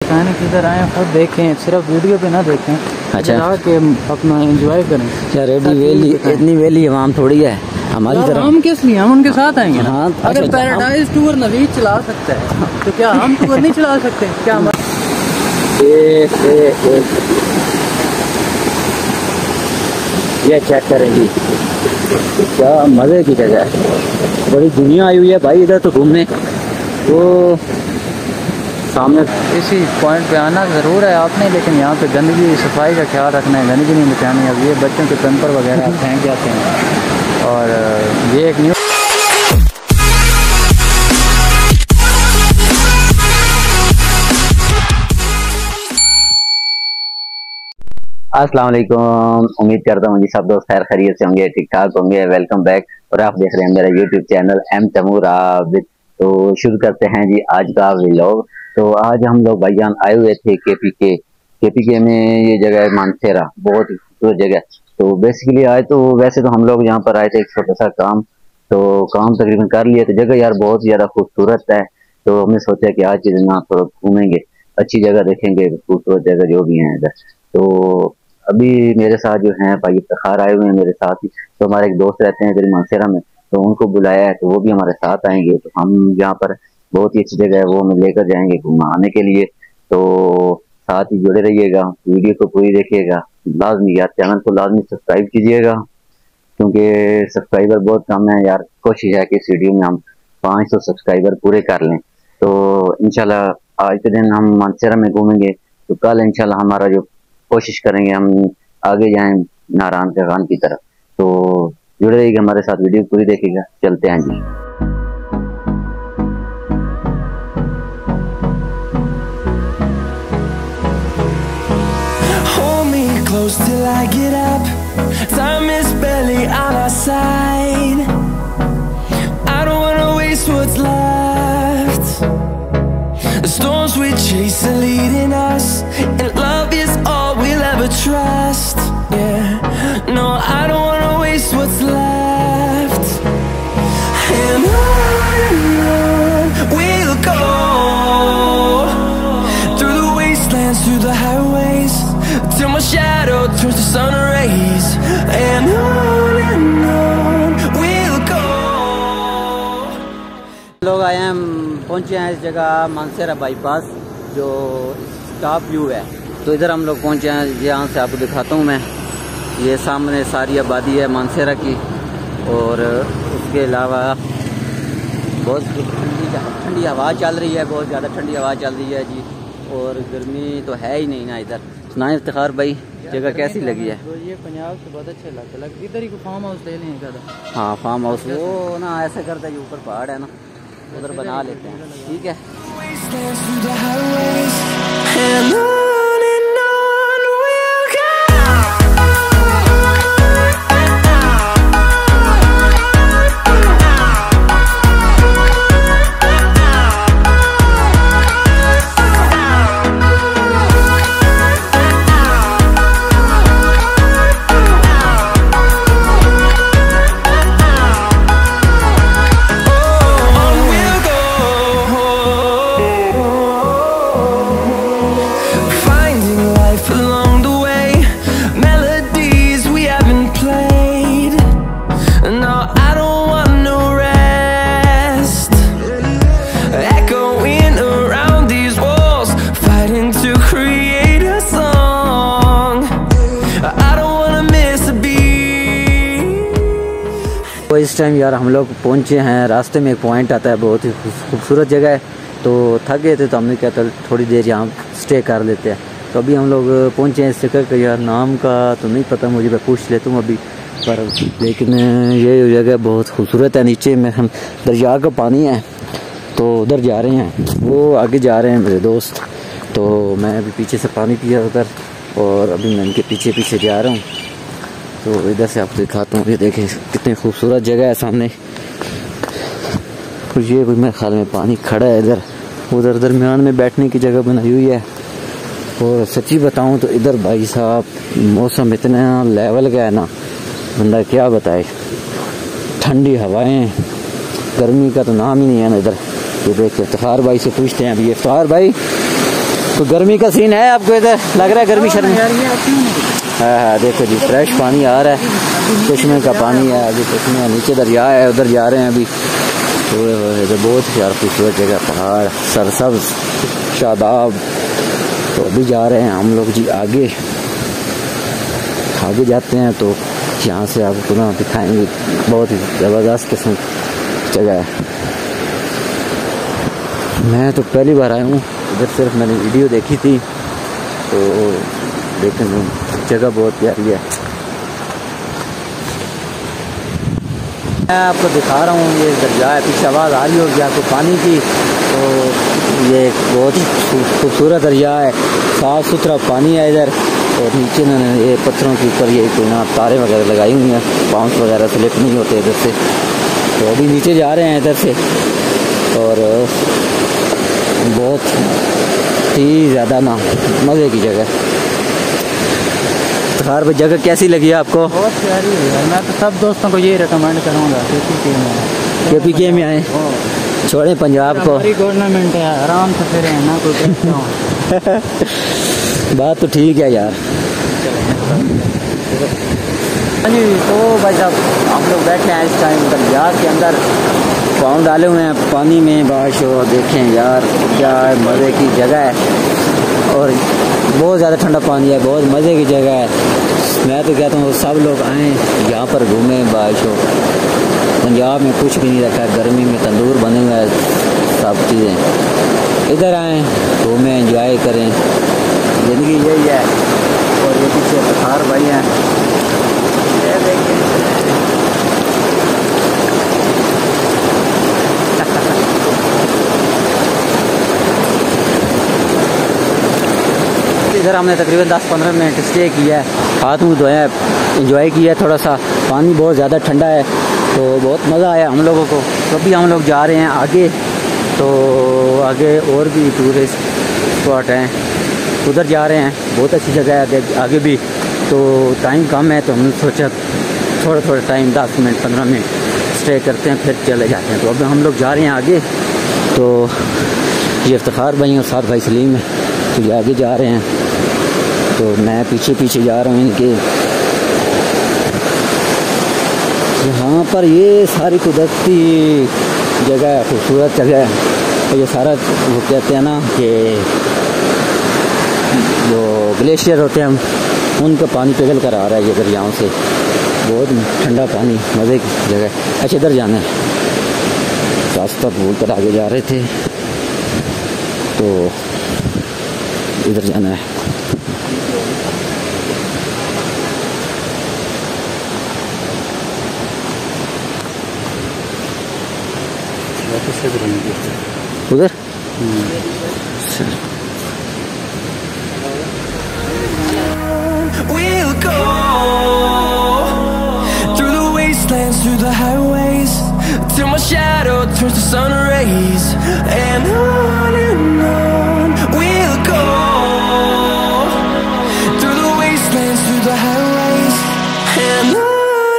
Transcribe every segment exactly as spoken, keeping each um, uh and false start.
दिखाने की इधर आए खुद देखें, सिर्फ वीडियो पे ना देखें। अच्छा के अपना एंजॉय करें यार। रेडी वैली इतनी वैली आवाम थोड़ी है हमारी तरफ, हम किस लिए हम उनके साथ आएंगे ना। हाँ, अगर अच्छा, पैराडाइज टूर नवीद चला सकता है तो क्या हम टूर नहीं चला सकते? क्या हम ये ये चेक करेंगी क्या मजे की जगह है, बड़ी दुनिया आई हुई है भाई इधर तो घूमने। वो सामने इसी पॉइंट पे आना ज़रूर है आपने, लेकिन यहाँ पे गंदगी सफाई का ख्याल रखना है, गंदगी नहीं मचानी। अब ये बच्चों के पेम्पर वगैरह फेंक जाते हैं और ये एक न्यू अस्सलाम वालेकुम। उम्मीद करता हूँ जी सब दोस्त खैर खैरियत से होंगे, ठीक ठाक होंगे। वेलकम बैक और आप देख रहे हैं मेरा YouTube channel M Taimur Abid. तो शुरू करते हैं जी आज का व्लॉग। तो आज हम लोग भाईजान आए हुए थे केपीके। केपीके में ये जगह है मानसेरा, बहुत ही खूबसूरत जगह। तो बेसिकली आए तो वैसे तो हम लोग यहाँ पर आए थे एक छोटा सा काम, तो काम तकरीबन कर लिया। तो जगह यार बहुत ज्यादा खूबसूरत है, तो हमने सोचा कि आज के दिन थोड़ा घूमेंगे, अच्छी जगह देखेंगे, खूबसूरत जगह जो भी है इधर। तो अभी मेरे साथ जो हैं भाई इफ्तिखार आए हुए हैं मेरे साथ ही। तो हमारे एक दोस्त रहते हैं इधर मानसेरा में, तो उनको बुलाया है, तो वो भी हमारे साथ आएंगे। तो हम यहाँ पर बहुत ही अच्छी जगह है, वो हमें लेकर जाएंगे घुमाने के लिए। तो साथ ही जुड़े रहिएगा, वीडियो को पूरी देखिएगा। लाजमी यार चैनल को लाजमी सब्सक्राइब कीजिएगा, क्योंकि सब्सक्राइबर बहुत कम है यार। कोशिश है कि इस वीडियो में हम पाँच सौ सब्सक्राइबर पूरे कर लें। तो इंशाल्लाह आज के दिन हम मानसेरा में घूमेंगे, तो कल इंशाल्लाह हमारा जो कोशिश करेंगे हम आगे जाएं नारायण के खान की तरफ। तो जुड़े रहिएगा हमारे साथ, वीडियो पूरी देखिएगा। चलते हैं जी। Close till I get up, time is barely on our side. I don't wanna waste what's left. The storms we chase are leading us, and love is all we'll ever trust. Yeah, no, I don't wanna waste what's left. And on and on we'll go, through the wastelands, through the highways, till my shadow turns to sun rays. And on and on we'll go. लोग आए हैं, पहुंचे हैं इस जगह Mansehra bypass जो top view है। तो इधर हम लोग पहुंचे हैं, यहाँ से आपको दिखाता हूँ मैं। ये सामने सारी आबादी है मानसेरा की, और उसके अलावा बहुत ठंडी ठंडी हवा चल रही है, बहुत ज़्यादा ठंडी हवा चल रही है जी। और गर्मी तो है ही नहीं ना इधर। सुनाए इफ्तिखार भाई जगह कैसी लगी है? तो ये पंजाब से बहुत अच्छा लगता है, इधर ही को फार्म हाउस ले लें ज़्यादा। हाँ फार्म हाउस वो ना ऐसे करते हैं, ऊपर पहाड़ है ना, उधर बना लेते हैं, ठीक है। तो इस टाइम यार हम लोग पहुंचे हैं, रास्ते में एक पॉइंट आता है, बहुत ही खूबसूरत जगह है। तो थक गए थे तो हमने क्या कल थोड़ी देर यहाँ स्टे कर लेते हैं। तो अभी हम लोग पहुंचे हैं इस जगह का, यार नाम का तो नहीं पता मुझे, मैं पूछ लेता हूँ अभी पर। लेकिन ये जगह बहुत खूबसूरत है, नीचे में हम दरिया का पानी है। तो उधर जा रहे हैं, वो आगे जा रहे हैं मेरे दोस्त। तो मैं अभी पीछे से पानी पिया उधर, और अभी मैं इनके पीछे पीछे जा रहा हूँ। तो इधर से आपको दिखाता हूँ, ये देखें कितनी खूबसूरत जगह है सामने। तो ये कोई मेरे ख्याल में पानी खड़ा है इधर, उधर दरमियान में बैठने की जगह बनाई हुई है। और सच्ची बताऊँ तो इधर भाई साहब मौसम इतना लेवल का है ना, बंदा क्या बताए। ठंडी हवाएं, गर्मी का तो नाम ही नहीं है ना इधर। ये देखिए इफ्तिखार भाई से पूछते हैं अभी। इफ्तिखार भाई तो गर्मी का सीन है आपको इधर लग रहा है? गर्मी शर्मी हाँ हाँ देखो जी फ्रेश पानी आ रहा है, चश्मे का पानी है, अभी चश्मे नीचे दरिया है, उधर जा रहे हैं अभी। तो इधर बहुत यार खूबसूरत जगह, पहाड़ सरसब्ज शादाब। तो अभी जा रहे हैं हम लोग जी आगे, आगे जाते हैं तो यहाँ से आपको ना दिखाएंगे, बहुत ही ज़बरदस्त किस्म जगह है। मैं तो पहली बार आया हूँ इधर, सिर्फ मैंने वीडियो देखी थी, तो देखें जगह बहुत प्यारी है। मैं आपको दिखा रहा हूँ ये दरिया है, पीछे आवाज़ आ रही होगी आपको पानी की। तो ये एक बहुत ही खूबसूरत दरिया है, साफ़ सुथरा पानी है इधर। और नीचे ना ये पत्थरों के ऊपर ये कोई ना तारें वगैरह लगाई हुई हैं, बाउंस वगैरह स्लिप नहीं होते इधर से। तो अभी नीचे जा रहे हैं इधर से, और बहुत ही ज़्यादा ना मज़े की जगह। तो खैर भाई जगह कैसी लगी आपको? बहुत प्यारी है, मैं तो सब दोस्तों को ये रिकमेंड करूँगा के पी के में के पी के में आए, छोड़े पंजाब को। हमारी गवर्नमेंट है, आराम से फिर ना कोई बात तो ठीक है यार। जी तो भाई साहब हम लोग बैठे हैं इस टाइम दरिया के अंदर, पाँव डाले हुए हैं पानी में, बारिश हो, देखें यार क्या मज़े की जगह है। और बहुत ज़्यादा ठंडा पानी है, बहुत मज़े की जगह है। मैं तो कहता हूँ सब लोग आएँ यहाँ पर घूमें, बारिश हो। पंजाब में कुछ भी नहीं रखा है, गर्मी में तंदूर बने हुए हैं, सब चीज़ें। इधर आएँ घूमें, एंजॉय करें, ज़िंदगी यही है। और ये पीछे पठार भाई हैं, ये देखें इधर हमने तकरीबन दस पंद्रह मिनट स्टे किया है, हाथ मुँह धोया, एंजॉय किया थोड़ा सा। पानी बहुत ज़्यादा ठंडा है, तो बहुत मज़ा आया हम लोगों को। तो अभी हम लोग जा रहे हैं आगे, तो आगे और भी टूरिस्ट स्पॉट हैं, उधर जा रहे हैं। बहुत अच्छी जगह है आगे, आगे भी। तो टाइम कम है, तो हमने सोचा थोड़ा थोड़ा टाइम दस मिनट पंद्रह मिनट स्टे करते हैं, फिर चले जाते हैं। तो अब हम लोग जा रहे हैं आगे। तो ये इफ्तिखार भाई और साथ भाई सलीम है, तो ये आगे जा रहे हैं, तो मैं पीछे पीछे जा रहा हूँ इनके। यहाँ पर ये सारी कुदरती जगह है, खूबसूरत जगह है। ये सारा वो कहते हैं ना कि जो ग्लेशियर होते हैं उनका पानी पिघल कर आ रहा है ये दरियाओं से, बहुत ठंडा पानी, मज़े की जगह। अच्छा इधर जाना है, रास्ता भूल कर आगे जा रहे थे, तो इधर जाना है। उधर We'll go through the wastelands, through the highways, till my shadow turns to sun rays, and on and on. We'll go through the wastelands, through the highways, and on.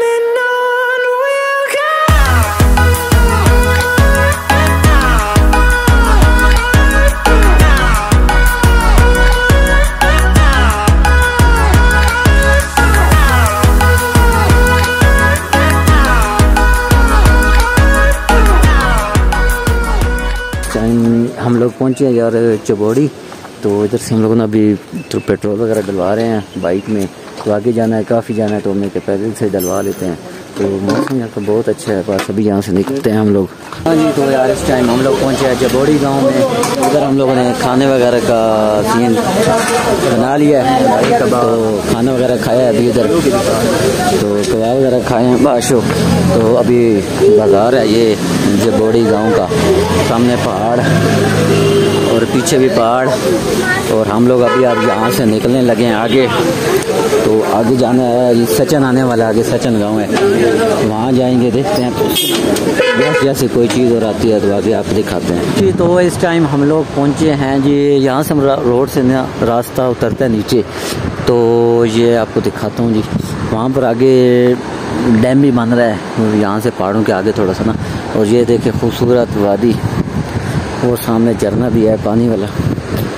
हम लोग पहुंचे यार चबोड़ी। तो इधर से हम लोगों ने अभी तो पेट्रोल वगैरह डलवा रहे हैं बाइक में, तो आगे जाना है, काफ़ी जाना है, तो हमने के पैदल से डलवा लेते हैं। तो मौसम यहाँ का बहुत अच्छा है, बस अभी यहाँ से निकलते हैं हम लोग। हाँ जी, तो यार इस टाइम हम लोग पहुँचे हैं जबोड़ी गांव में। उधर हम लोगों ने खाने वगैरह का सीन बना लिया है, तो खाना वगैरह खाया है अभी इधर, तो कबाब वगैरह खाए हैं बाशो। तो अभी बाज़ार है ये जबोड़ी गांव का, सामने पहाड़ और पीछे भी पहाड़, और हम लोग अभी अब यहाँ से निकलने लगे हैं आगे। तो आगे जाना है, सचन आने वाला है, आगे सचन गांव है, वहाँ जाएंगे, देखते हैं बस जैसे कोई चीज़ और आती है तो आगे आपको दिखाते हैं जी। तो इस टाइम हम लोग पहुँचे हैं जी, यहाँ से हम रोड से ना रास्ता उतरता है नीचे, तो ये आपको दिखाता हूँ जी। वहाँ पर आगे डैम भी बन रहा है, यहाँ से पहाड़ों के आगे थोड़ा सा ना, और ये देखे खूबसूरत वादी, वो सामने झरना भी है पानी वाला,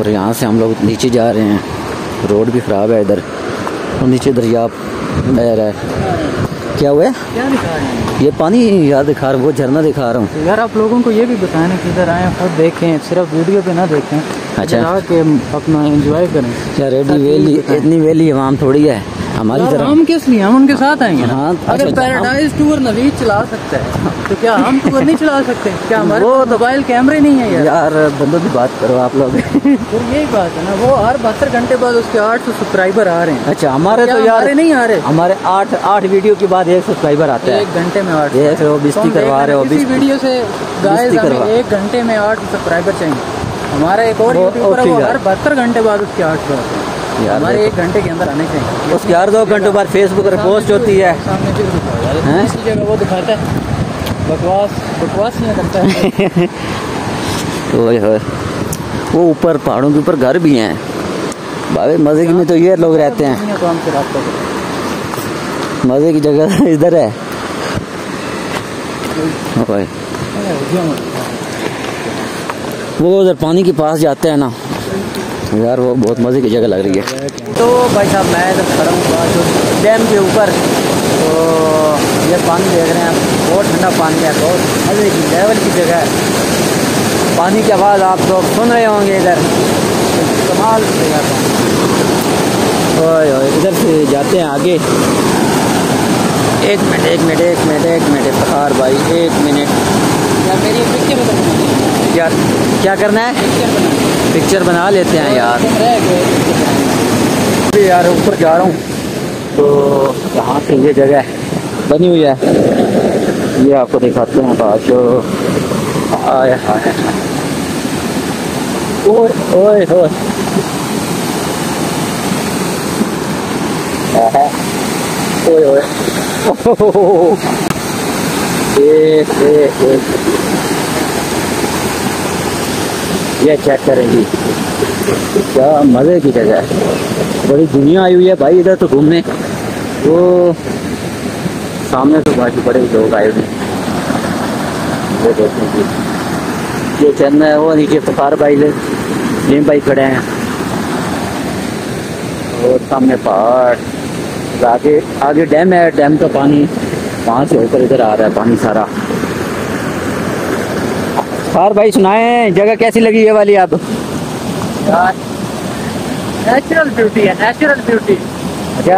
और यहाँ से हम लोग नीचे जा रहे हैं। रोड भी ख़राब है इधर, और नीचे दरिया बह रहा है। क्या हुआ है? क्या दिखा रहे हैं? ये पानी यार दिखा रहा हूँ, वो झरना दिखा रहा हूँ। यार आप लोगों को ये भी बताएं कि इधर आएँ खुद देखें, सिर्फ वीडियो पे ना देखें। अच्छा, आके अपना एंजॉय करें। यार रेडी वेली, इतनी वेली आवाम थोड़ी है हमारी तरफ। हम किस लिए, हम उनके साथ आएंगे ना। हाँ, अगर अच्छा, पैराडाइज टूर नवीद चला सकता है तो क्या हम टूर नहीं चला सकते? क्या हमारे वो मोबाइल कैमरे नहीं है यार? यार बंदों की बात करो आप लोग। फिर यही बात है ना, वो हर बहत्तर घंटे बाद उसके आठ सौ सब्सक्राइबर आ रहे हैं। अच्छा, हमारे तो यार नहीं आ रहे, हमारे आठ आठ वीडियो के बाद एक सब्सक्राइबर आता है। एक घंटे में आठ। ये वो बिस्ती करवा रहे हो, इसी वीडियो से गाइस हमें एक घंटे में आठ सब्सक्राइबर चाहिए। हमारा एक और यूट्यूबर है, वो हर बहत्तर घंटे बाद उसके आठ सौ आते हैं। हमारे एक घंटे के अंदर आने चाहिए। उसके हर दो घंटों बाद फेसबुक पर पोस्ट होती है। सामने भी दिखाओ यार, इसी जगह वो दिखाता है, बकवास बकवास नहीं करता है। ओए होए, वो ऊपर पहाड़ों के ऊपर घर भी हैं भाई। मजे की में तो ये लोग रहते हैं, तो हमसे रास्ता करो। मजे की जगह इधर है। ओए, वो उधर पानी के पास जाते हैं ना यार, वो बहुत मज़े की जगह लग रही है। तो भाई साहब मैं जब खड़ा हूँ जो डैम के ऊपर, तो ये पानी देख रहे हैं, बहुत ठंडा पानी है, बहुत मज़े की लेवल की जगह है। पानी की आवाज़ आप लोग सुन रहे होंगे इधर, कमाल से यार पानी। ओए ओए, इधर से जाते हैं आगे। एक मिनट एक मिनट एक मिनट एक मिनट इफ्तिखार भाई, एक मिनट यार मेरी पिक्चर बनानी यार। क्या करना है? पिक्चर बनानी पिक्चर बना लेते हैं यार। अभी यार ऊपर जा रहा हूँ, तो यहाँ से ये जगह बनी हुई है, ये आपको दिखाते हैं। बाजो आए हाय, ओए ओए ओए, ओए ओए, एक एक एक, ये चेक करेंगी, क्या मज़े की जगह है। बड़ी दुनिया आई हुई है भाई इधर तो घूमने। वो सामने तो बाकी बड़े लोग आए हुए, वो देखें जी, ये चंद है, वो नीचे इफ्तिखार भाई ले नीम भाई खड़े हैं, और सामने पहाड़, आगे आगे डैम है, डैम का पानी वहाँ से होकर इधर आ रहा है पानी सारा। फार भाई सुनाए, जगह कैसी लगी ये वाली आप? यार नेचुरल ब्यूटी है, नेचुरल ब्यूटी। क्या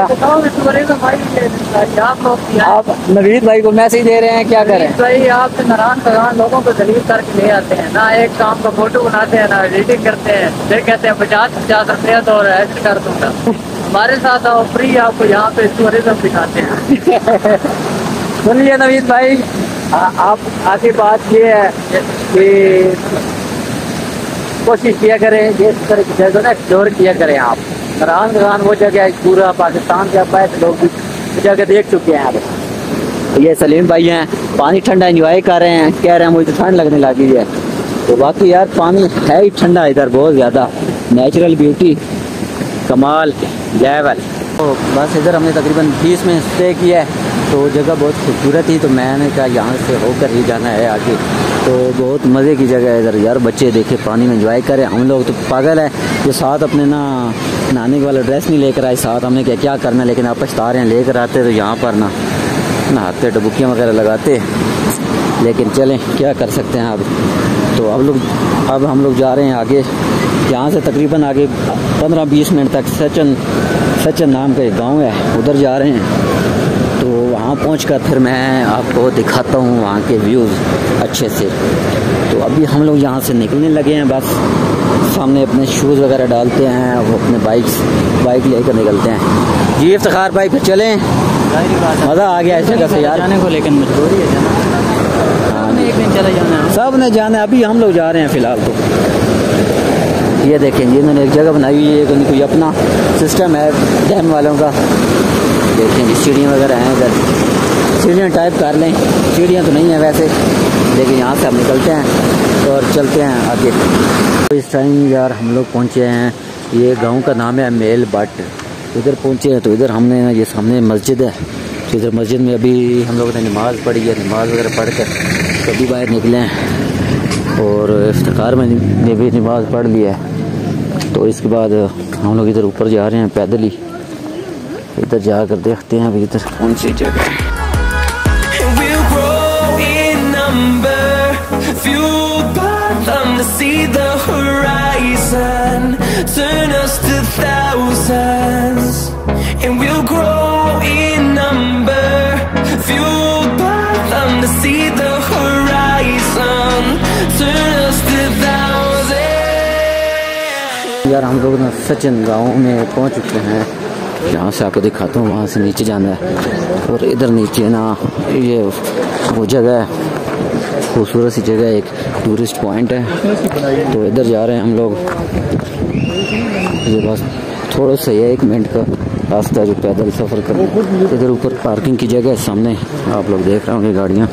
आप नवीद भाई को मैसेज दे रहे हैं, क्या करें भाई? आप नारायण भगवान लोगों को दलील करके ले आते हैं ना, एक काम का फोटो बनाते हैं ना एडिटिंग करते हैं, फिर कहते हैं पचास पचास रुपया तो एडिट कर दूंगा। हमारे साथ आओ फ्री, आपको यहाँ पे टूरिज्म दिखाते हैं। सुनिए नवीद भाई, आ, आप आगे बात ये है कि कोशिश किया करें जिस तरह की जगह ना एक्सप्लोर किया करें आप। नारायण भगवान वो जगह पूरा पाकिस्तान से आप आए तो लोग जगह देख चुके हैं आप। ये सलीम भाई हैं, पानी ठंडा एंजॉय कर रहे हैं, कह रहे हैं मुझे ठंड लगने लगी है। तो बाकी यार पानी है ही ठंडा इधर बहुत ज़्यादा, नेचुरल ब्यूटी कमाल लेवल। तो बस इधर हमने तकरीबन बीस में स्टे किया है, तो जगह बहुत खूबसूरत थी, तो मैंने कहा यहाँ से होकर ही जाना है आगे। तो बहुत मज़े की जगह है इधर यार, बच्चे देखे पानी में एंजॉय करें। हम लोग तो पागल है जो साथ अपने ना नहाने वाला ड्रेस नहीं लेकर आए साथ, हमने क्या क्या करना, लेकिन आप पछता रहे हैं, लेकर आते तो यहाँ पर ना नहाते डुबकियाँ वगैरह लगाते, लेकिन चलें क्या कर सकते हैं अब। तो अब लोग अब हम लोग जा रहे हैं आगे, यहाँ से तकरीबन आगे पंद्रह बीस मिनट तक सचन सचन नाम का एक गाँव है, उधर जा रहे हैं। तो वहाँ पहुँचकर फिर मैं आपको दिखाता हूँ वहाँ के व्यूज़ अच्छे से। तो अभी हम लोग यहाँ से निकलने लगे हैं, बस सामने अपने शूज़ वगैरह डालते हैं, वो अपने बाइक्स बाइक लेकर निकलते हैं। जी इफ्तिखार भाई फिर चलें, मज़ा आ गया इस जगह से यार जाने को, लेकिन मजबूरी है जाना। हाँ, एक दिन चला जाना है, सब ने जाना है। अभी हम लोग जा रहे हैं फ़िलहाल। तो ये देखें जी, इन्होंने एक जगह बनाई हुई है, कोई अपना सिस्टम है डैम वालों का। देखें जी सीढ़ियाँ वगैरह हैं इधर, सीढ़ियाँ टाइप कर लें, सीढ़ियाँ तो नहीं है वैसे, लेकिन यहाँ से हम निकलते हैं और चलते हैं आगे। तो इस टाइम यार हम लोग पहुँचे हैं, ये गांव का नाम है मेल बट, इधर पहुँचे हैं। तो इधर हमने ये सामने मस्जिद है, तो इधर मस्जिद में अभी हम लोगों ने नमाज़ पढ़ी है, नमाज़ वगैरह पढ़ कर कभी बाहर निकले हैं, और इफ्तिखार में भी नमाज़ पढ़ ली है। तो इसके बाद हम लोग इधर ऊपर जा रहे हैं पैदल ही। इधर जाकर देखते हैं अभी इधर कौन सी जगह है। We'll grow in number, fueled by them to see the horizon, turn us to thousands. And we'll grow in number, fueled by them to see the horizon, turn us to thousands. यार हम लोग ना सचिन गांव में पहुंच चुके हैं। यहाँ से आपको दिखाता हूँ, वहाँ से नीचे जाना है और इधर नीचे ना ये वो जगह है, खूबसूरत सी जगह है, एक टूरिस्ट पॉइंट है। तो इधर जा रहे हैं हम लोग। ये बस थोड़ा सा है एक मिनट का रास्ता जो पैदल सफ़र कर। इधर ऊपर पार्किंग की जगह है, सामने आप लोग देख रहे होंगे गाड़ियाँ।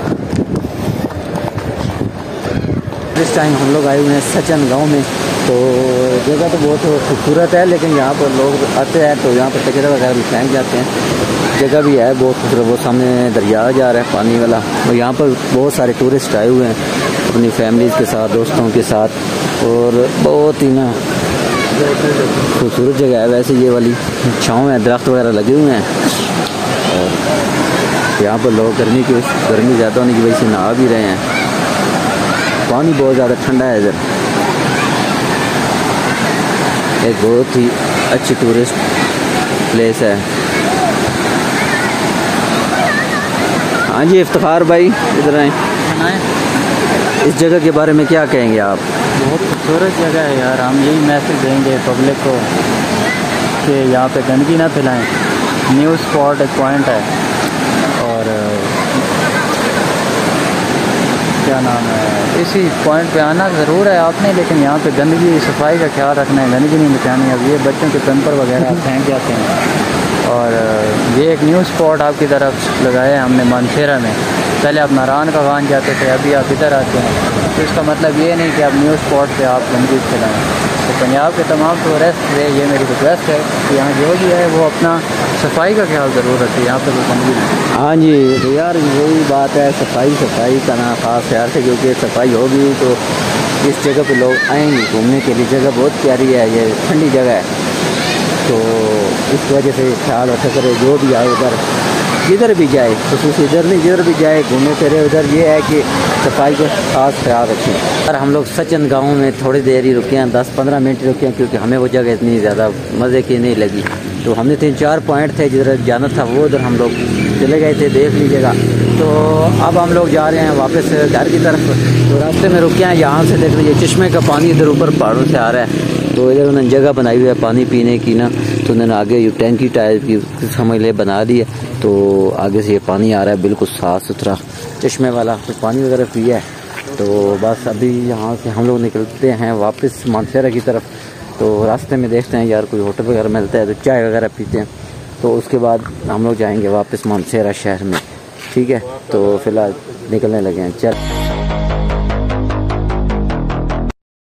इस टाइम हम लोग आए हुए हैं सचिन गाँव में। तो जगह तो बहुत खूबसूरत है, लेकिन यहाँ पर लोग आते हैं तो यहाँ पर कचरा वगैरह भी फेंक जाते हैं। जगह भी है बहुत खूबसूरत, वो सामने दरिया जा रहा है पानी वाला। और यहाँ पर बहुत सारे टूरिस्ट आए हुए हैं अपनी फैमिलीज़ के साथ, दोस्तों के साथ, और बहुत ही ना खूबसूरत जगह है। वैसे ये वाली छाँव है, दरख्त वगैरह लगे हुए हैं। और यहाँ पर लोग गर्मी की गर्मी ज़्यादा होने की वजह से नहा भी रहे हैं। पानी बहुत ज़्यादा ठंडा है इधर। एक बहुत ही अच्छी टूरिस्ट प्लेस है। हाँ जी इफ्तिखार भाई इधर आए। इस जगह के बारे में क्या कहेंगे आप? बहुत खूबसूरत जगह है यार। हम यही मैसेज देंगे पब्लिक को कि यहाँ पे गंदगी ना फैलाएं। न्यू स्पॉट एक पॉइंट है, और क्या नाम है, इसी पॉइंट पे आना ज़रूर है आपने, लेकिन यहाँ पे गंदगी सफाई का ख्याल रखना है, गंदगी नहीं मचानी। अब ये बच्चों के पेम्पर वगैरह फेंक जाते हैं। और ये एक न्यू स्पॉट आपकी तरफ लगाया है हमने मानसेरा में। पहले आप नारायण का खान जाते थे, अभी आप इधर आते हैं। तो इसका मतलब ये नहीं कि आप न्यू स्पॉट पे आप गंदगी फैलाएँ। तो पंजाब के तमाम टूरिस्ट से ये मेरी रिक्वेस्ट है कि यहाँ जो भी है वो अपना सफाई का ख्याल ज़रूर रखे, यहाँ पे कोई गंदगी नहीं। हाँ जी तो यार यही बात है, सफाई सफाई का ना खास ख्याल से, क्योंकि सफाई होगी तो इस जगह पे लोग आएंगे घूमने के लिए। जगह बहुत प्यारी है, ये ठंडी जगह है, तो इस वजह से ख्याल रखा करे जो भी आए उधर, जिधर भी जाए, खुसूस इधर नहीं जिधर भी जाए घूमने फिरे उधर ये है कि सफाई का खास ख्याल रखें। और हम लोग सचिन गांव में थोड़ी देर ही रुके हैं, दस पंद्रह मिनट रुके हैं, क्योंकि हमें वो जगह इतनी ज़्यादा मज़े की नहीं लगी। तो हमने तीन चार पॉइंट थे जिधर जाना था, वो उधर हम लोग चले गए थे, देख लीजिएगा। तो अब हम लोग जा रहे हैं वापस घर की तरफ। तो रास्ते में रुके हैं, यहाँ से देख लीजिए चश्मे का पानी इधर ऊपर पहाड़ों से आ रहा है। तो इधर उन्होंने जगह बनाई हुई है पानी पीने की ना, तो उन्होंने आगे ये टैंकी टाइप की समझ ले बना दी है। तो आगे से ये पानी आ रहा है बिल्कुल साफ़ सुथरा चश्मे वाला, तो पानी वगैरह पिया है। तो बस अभी यहाँ से हम लोग निकलते हैं वापस मानसेरा की तरफ। तो रास्ते में देखते हैं यार कोई होटल वगैरह मिलता है तो चाय वगैरह पीते हैं। तो उसके बाद हम लोग जाएंगे वापस मानसेरा शहर में। ठीक है, तो फिलहाल निकलने लगे हैं, चल।